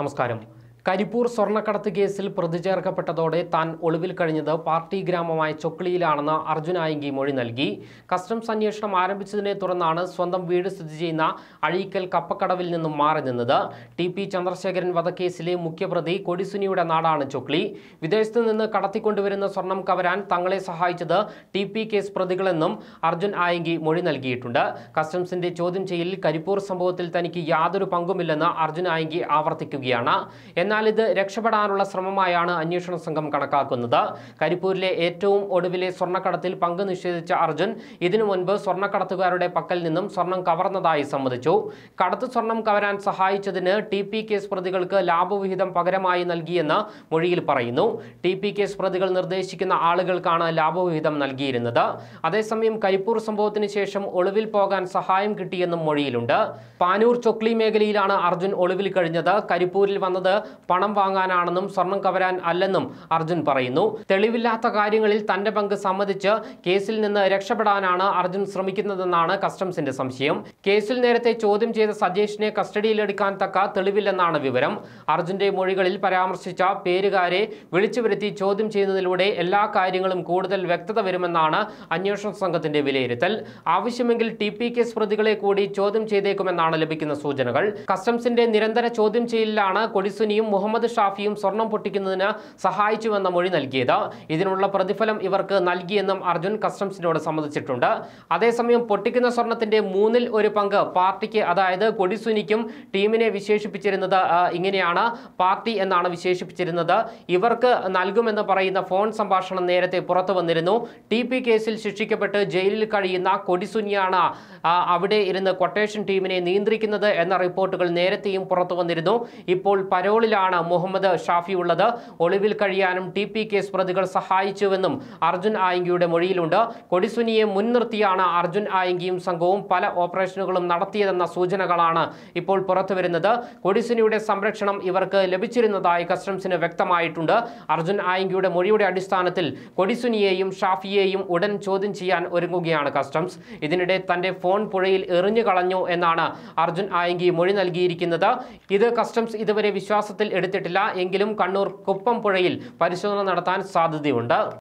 നമസ്കാരം. കരിപ്പൂർ സ്വർണ്ണക്കടത്ത് കേസിൽ പ്രതി ചേർക്കപ്പെട്ടതോടെ താൻ ഒളിവിൽ കഴിഞ്ഞത് പാർട്ടി ഗ്രാമമായ ചൊക്ലിയിലാണെന്ന് അർജുൻ അയങ്കി മൊഴി നൽകി. കസ്റ്റംസ് അന്വേഷണം ആരംഭിച്ചതിനെ തുടർന്നാണ് സ്വന്തം വീട് സ്ഥിതി ചെയ്യുന്ന അഴീക്കൽ കപ്പക്കടവിൽ നിന്നും മാറി നിന്നത്. TP ചന്ദ്രശേഖരൻ വധക്കേസിലെ മുഖ്യപ്രതി കൊടിസുനിയുടെ നാടാണ് ചൊക്ലി. വിദേശത്ത് നിന്ന് കടത്തിക്കൊണ്ടുവരുന്ന സ്വർണം കവരാൻ തങ്ങളെ സഹായിച്ചത് TP കേസ് പ്രതികളെന്നും അർജുൻ അയങ്കി മൊഴി നൽകിയിട്ടുണ്ട്. കസ്റ്റംസിന്റെ ചോദ്യം ചെയ്യലിൽ കരിപ്പൂർ സംഭവത്തിൽ തനിക്ക് യാതൊരു പങ്കുമില്ലെന്ന് അർജുൻ അയങ്കി ആവർത്തിക്കുകയാണ്. എന്നാൽ ഇത് രക്ഷപ്പെടാനുള്ള ശ്രമമായാണ് അന്വേഷണ സംഘം കണക്കാക്കുന്നത്. കരിപ്പൂരിലെ ഏറ്റവും ഒടുവിലെ സ്വർണ്ണക്കടത്തിൽ പങ്ക് നിഷേധിച്ച അർജുൻ ഇതിനു മുൻപ് സ്വർണ്ണക്കടത്തുകാരുടെ പക്കൽ നിന്നും സ്വർണം കവർന്നതായി സമ്മതിച്ചു. കടത്തു സ്വർണം കവരാൻ സഹായിച്ചതിന് TP കേസ് പ്രതികൾക്ക് ലാഭവിഹിതം പകരമായി നൽകിയെന്ന് മൊഴിയിൽ പറയുന്നു. TP കേസ് പ്രതികൾ നിർദ്ദേശിക്കുന്ന ആളുകൾക്കാണ് ലാഭവിഹിതം നൽകിയിരുന്നത്. അതേസമയം കരിപ്പൂർ സംഭവത്തിന് ശേഷം ഒളിവിൽ പോകാൻ സഹായം കിട്ടിയെന്നും മൊഴിയിലുണ്ട്. പാനൂർ ചൊക്ലി മേഖലയിലാണ് അർജുൻ ഒളിവിൽ കഴിഞ്ഞത്. കരിപ്പൂരിൽ വന്നത് പണം വാങ്ങാനാണെന്നും സ്വർണം കവരാൻ അല്ലെന്നും അർജുൻ പറയുന്നു. തെളിവില്ലാത്ത കാര്യങ്ങളിൽ തന്റെ പങ്ക് സമ്മതിച്ച് കേസിൽ നിന്ന് രക്ഷപ്പെടാനാണ് അർജുൻ ശ്രമിക്കുന്നതെന്നാണ് കസ്റ്റംസിന്റെ സംശയം. കേസിൽ നേരത്തെ ചോദ്യം ചെയ്ത സജേഷിനെ കസ്റ്റഡിയിലെടുക്കാൻ തക്ക തെളിവില്ലെന്നാണ് വിവരം. അർജുന്റെ മൊഴികളിൽ പരാമർശിച്ച പേരുകാരെ വിളിച്ചു വരുത്തി ചോദ്യം ചെയ്യുന്നതിലൂടെ എല്ലാ കാര്യങ്ങളും കൂടുതൽ വ്യക്തത വരുമെന്നാണ് അന്വേഷണ സംഘത്തിന്റെ വിലയിരുത്തൽ. ആവശ്യമെങ്കിൽ TP കേസ് പ്രതികളെ കൂടി ചോദ്യം ചെയ്തേക്കുമെന്നാണ് ലഭിക്കുന്ന സൂചനകൾ. കസ്റ്റംസിന്റെ നിരന്തര ചോദ്യം ചെയ്യലിലാണ് കൊടിസുനിയും മുഹമ്മദ് ഷാഫിയും സ്വർണം പൊട്ടിക്കുന്നതിന് സഹായിച്ചുവെന്ന മൊഴി നൽകിയത്. ഇതിനുള്ള പ്രതിഫലം ഇവർക്ക് നൽകിയെന്നും അർജുൻ കസ്റ്റംസിനോട് സമ്മതിച്ചിട്ടുണ്ട്. അതേസമയം പൊട്ടിക്കുന്ന സ്വർണത്തിന്റെ 1/3 പങ്ക് പാർട്ടിക്ക്, അതായത് കൊടിസുനിക്കും ടീമിനെ വിശേഷിപ്പിച്ചിരുന്നത് ഇങ്ങനെയാണ്. പാർട്ടി എന്നാണ് വിശേഷിപ്പിച്ചിരുന്നത്. ഇവർക്ക് നൽകുമെന്ന് പറയുന്ന ഫോൺ സംഭാഷണം നേരത്തെ പുറത്തു വന്നിരുന്നു. TP കേസിൽ ശിക്ഷിക്കപ്പെട്ട് ജയിലിൽ കഴിയുന്ന കൊടിസുനിയാണ് അവിടെ ഇരുന്ന് ക്വട്ടേഷൻ ടീമിനെ നിയന്ത്രിക്കുന്നത് എന്ന റിപ്പോർട്ടുകൾ നേരത്തെയും പുറത്തു വന്നിരുന്നു. ഇപ്പോൾ പരോളിലാണ് മുഹമ്മദ് ഷാഫി ഉള്ളത്. ഒളിവിൽ കഴിയാനും TP കേസ് പ്രതികൾ സഹായിച്ചുവെന്നും അർജുൻ അയങ്കിയുടെ മൊഴിയിലുണ്ട്. കൊടിസുനിയെ മുൻനിർത്തിയാണ് അർജുൻ അയങ്കിയും സംഘവും പല ഓപ്പറേഷനുകളും നടത്തിയതെന്ന സൂചനകളാണ് ഇപ്പോൾ പുറത്തുവരുന്നത്. കൊടിസുനിയുടെ സംരക്ഷണം ഇവർക്ക് ലഭിച്ചിരുന്നതായി കസ്റ്റംസിന് വ്യക്തമായിട്ടുണ്ട്. അർജുൻ അയങ്കിയുടെ മൊഴിയുടെ അടിസ്ഥാനത്തിൽ കൊടിസുനിയെയും ഷാഫിയെയും ഉടൻ ചോദ്യം ചെയ്യാൻ ഒരുങ്ങുകയാണ് കസ്റ്റംസ്. ഇതിനിടെ തന്റെ ഫോൺ പുഴയിൽ എറിഞ്ഞു കളഞ്ഞു എന്നാണ് അർജുൻ അയങ്കി മൊഴി നൽകിയിരിക്കുന്നത്. ഇത് കസ്റ്റംസ് ഇതുവരെ വിശ്വാസത്തിൽ എടുത്തിട്ടില്ല. എങ്കിലും കണ്ണൂർ കുപ്പം പുഴയിൽ പരിശോധന നടത്താൻ സാധ്യതയുണ്ട്.